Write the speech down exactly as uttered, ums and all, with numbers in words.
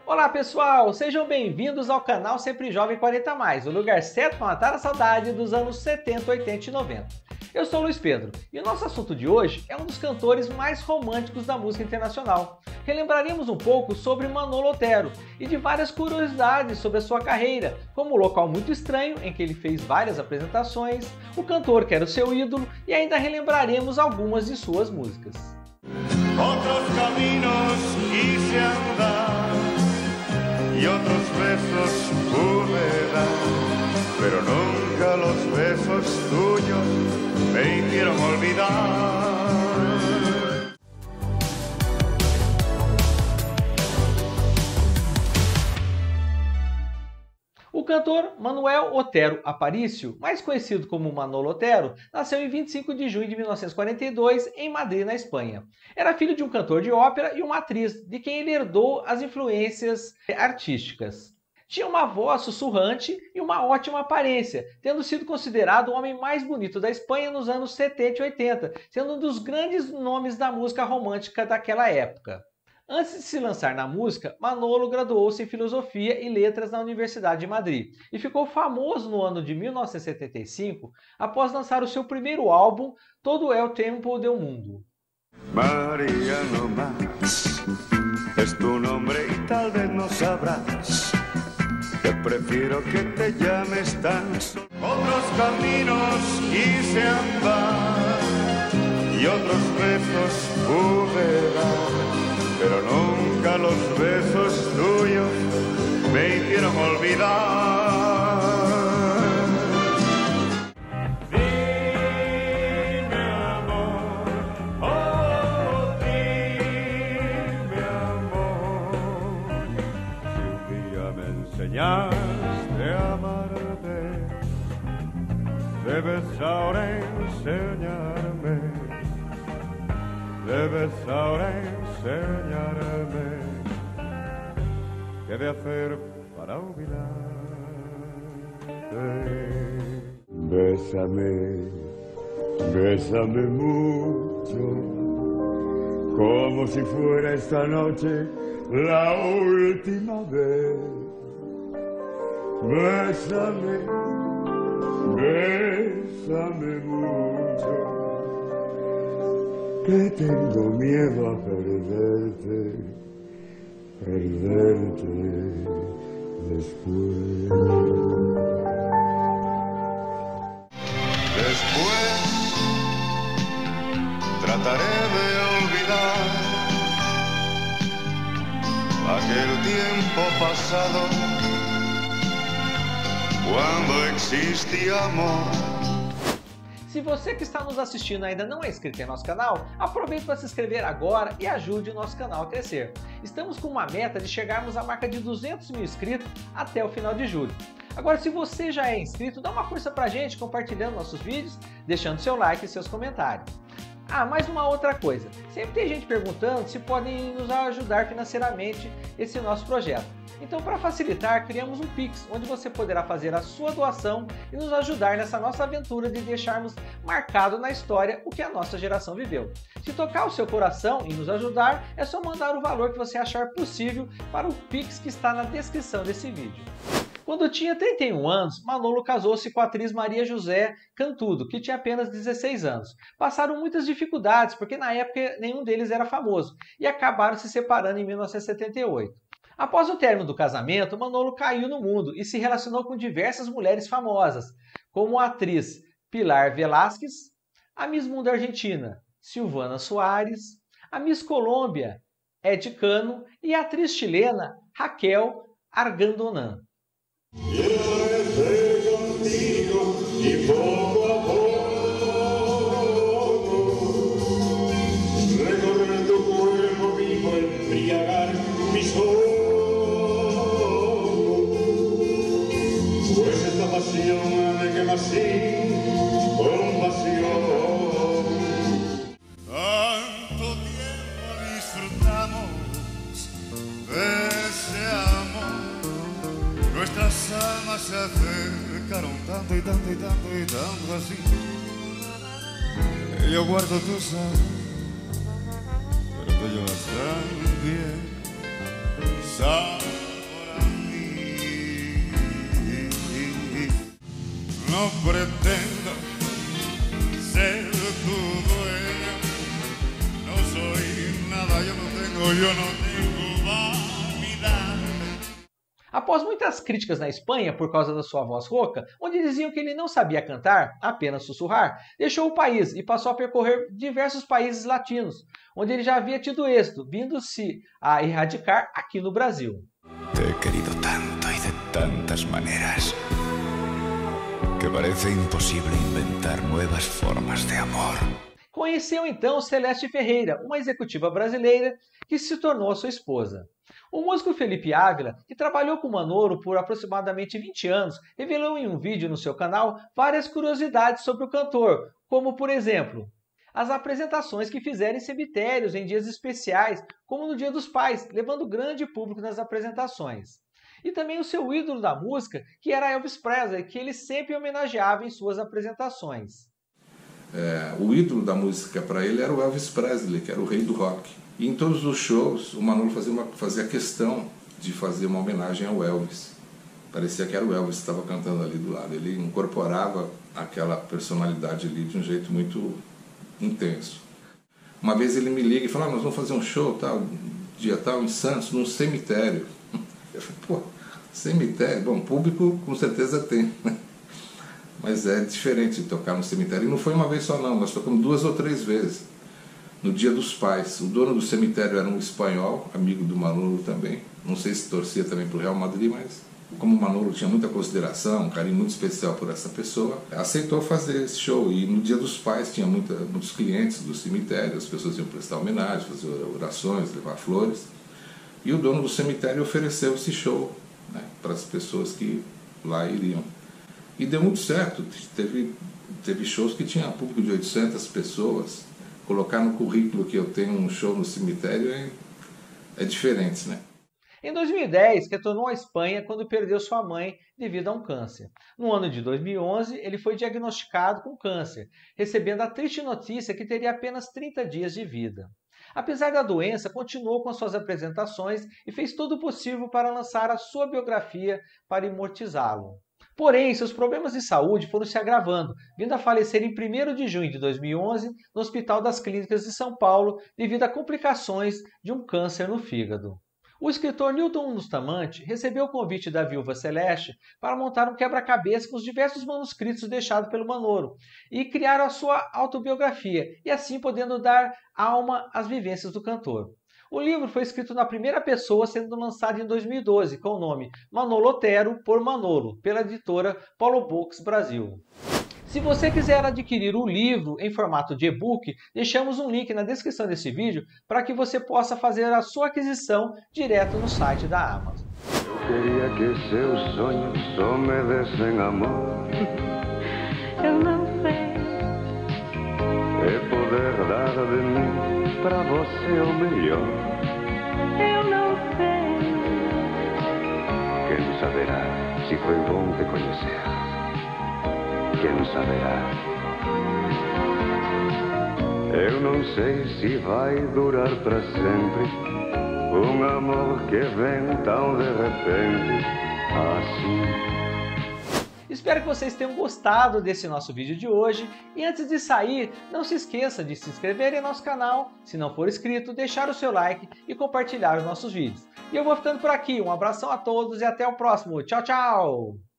Olá pessoal, sejam bem-vindos ao canal Sempre Jovem quarenta mais, o lugar certo para matar a saudade dos anos setenta, oitenta e noventa. Eu sou o Luiz Pedro e o nosso assunto de hoje é um dos cantores mais românticos da música internacional. Relembraremos um pouco sobre Manolo Otero e de várias curiosidades sobre a sua carreira, como o local muito estranho em que ele fez várias apresentações, o cantor que era o seu ídolo e ainda relembraremos algumas de suas músicas. Otros caminos quise andar y otros besos pude dar, pero nunca los besos tuyos me hicieron olvidar. O cantor Manuel Otero Aparicio, mais conhecido como Manolo Otero, nasceu em vinte e cinco de junho de mil novecentos e quarenta e dois em Madrid, na Espanha. Era filho de um cantor de ópera e uma atriz, de quem ele herdou as influências artísticas. Tinha uma voz sussurrante e uma ótima aparência, tendo sido considerado o homem mais bonito da Espanha nos anos setenta e oitenta, sendo um dos grandes nomes da música romântica daquela época. Antes de se lançar na música, Manolo graduou-se em Filosofia e Letras na Universidade de Madrid e ficou famoso no ano de mil novecentos e setenta e cinco após lançar o seu primeiro álbum, Todo é o Tempo del Mundo. María no más, es tu nombre y tal vez no sabrás que prefiero que te llames tan solo. Otros caminos quise andar y otros besos pude dar, pero nunca los besos tuyos me hicieron olvidar. Dime amor, oh dime amor, si un día me enseñaste a amarte, debes ahora enseñarme. Debes ahora enseñarme qué de hacer para olvidarte. Bésame, bésame mucho, como si fuera esta noche la última vez. Bésame, bésame mucho, que tengo miedo a perderte, perderte después. Después trataré de olvidar aquel tiempo pasado cuando existía amor. Se você que está nos assistindo ainda não é inscrito em nosso canal, aproveite para se inscrever agora e ajude o nosso canal a crescer. Estamos com uma meta de chegarmos à marca de duzentos mil inscritos até o final de julho. Agora, se você já é inscrito, dá uma força pra gente compartilhando nossos vídeos, deixando seu like e seus comentários. Ah, mais uma outra coisa, sempre tem gente perguntando se podem nos ajudar financeiramente esse nosso projeto. Então, para facilitar, criamos um Pix, onde você poderá fazer a sua doação e nos ajudar nessa nossa aventura de deixarmos marcado na história o que a nossa geração viveu. Se tocar o seu coração e nos ajudar, é só mandar o valor que você achar possível para o Pix que está na descrição desse vídeo. Quando tinha trinta e um anos, Manolo casou-se com a atriz Maria José Cantudo, que tinha apenas dezesseis anos. Passaram muitas dificuldades, porque na época nenhum deles era famoso, e acabaram se separando em mil novecentos e setenta e oito. Após o término do casamento, Manolo caiu no mundo e se relacionou com diversas mulheres famosas, como a atriz Pilar Velásquez, a Miss Mundo Argentina, Silvana Soares, a Miss Colômbia, Ed Cano e a atriz chilena Raquel Argandonan. Tanto tiempo disfrutamos de ese amor, nuestras almas se acercaron tanto y tanto y tanto y tanto así. Yo guardo tus alas, pero tú llevas tan bien. Sabes no pretendo ser tu dueño. No soy nada, yo no tengo, yo no tengo vanidad. Após muitas críticas na Espanha por causa da sua voz rouca, onde diziam que ele não sabia cantar, apenas sussurrar, deixou o país e passou a percorrer diversos países latinos, onde ele já havia tido êxito, vindo-se a erradicar aqui no Brasil. Te he querido tanto y de tantas maneras que parece imposible inventar nuevas formas de amor. Conheceu então Celeste Ferreira, uma executiva brasileira que se tornou sua esposa. O músico Felipe Ávila, que trabalhou com Manolo por aproximadamente vinte anos, revelou em um vídeo no seu canal várias curiosidades sobre o cantor, como por exemplo, as apresentações que fizeram em cemitérios em dias especiais, como no Dia dos Pais, levando grande público nas apresentações. E também o seu ídolo da música, que era Elvis Presley, que ele sempre homenageava em suas apresentações. É, o ídolo da música para ele era o Elvis Presley, que era o rei do rock. E em todos os shows, o Manolo fazia, uma, fazia questão de fazer uma homenagem ao Elvis. Parecia que era o Elvis que estava cantando ali do lado. Ele incorporava aquela personalidade ali de um jeito muito intenso. Uma vez ele me liga e fala, ah, nós vamos fazer um show tal, dia tal, em Santos, num cemitério. Eu falei, pô, cemitério? Bom, público com certeza tem, né? Mas é diferente de tocar no cemitério. E não foi uma vez só não, nós tocamos duas ou três vezes. No Dia dos Pais. O dono do cemitério era um espanhol, amigo do Manolo também. Não sei se torcia também para o Real Madrid, mas como o Manolo tinha muita consideração, um carinho muito especial por essa pessoa, aceitou fazer esse show. E no Dia dos Pais tinha muita, muitos clientes do cemitério, as pessoas iam prestar homenagem, fazer orações, levar flores. E o dono do cemitério ofereceu esse show, né, para as pessoas que lá iriam. E deu muito certo. Teve, teve shows que tinha público de oitocentas pessoas. Colocar no currículo que eu tenho um show no cemitério é, é diferente, né? Em dois mil e dez, retornou à Espanha quando perdeu sua mãe devido a um câncer. No ano de dois mil e onze, ele foi diagnosticado com câncer, recebendo a triste notícia que teria apenas trinta dias de vida. Apesar da doença, continuou com suas apresentações e fez todo o possível para lançar a sua biografia para imortizá-lo. Porém, seus problemas de saúde foram se agravando, vindo a falecer em primeiro de junho de dois mil e onze no Hospital das Clínicas de São Paulo devido a complicações de um câncer no fígado. O escritor Newton Bustamante recebeu o convite da viúva Celeste para montar um quebra-cabeça com os diversos manuscritos deixados pelo Manolo e criar a sua autobiografia, e assim podendo dar alma às vivências do cantor. O livro foi escrito na primeira pessoa, sendo lançado em dois mil e doze, com o nome Manolo Otero por Manolo, pela editora Paulo Books Brasil. Se você quiser adquirir o livro em formato de e-book, deixamos um link na descrição desse vídeo para que você possa fazer a sua aquisição direto no site da Amazon. Eu queria que seus sonhos só me dessem amor. Eu não sei. E poder dar de mim pra você o melhor. Eu não sei. Quem saberá se foi bom te conhecer? Quem saberá? Eu não sei se vai durar para sempre um amor que vem tão de repente assim. Espero que vocês tenham gostado desse nosso vídeo de hoje e antes de sair, não se esqueça de se inscrever em nosso canal, se não for inscrito, deixar o seu like e compartilhar os nossos vídeos. E eu vou ficando por aqui, um abração a todos e até o próximo. Tchau, tchau!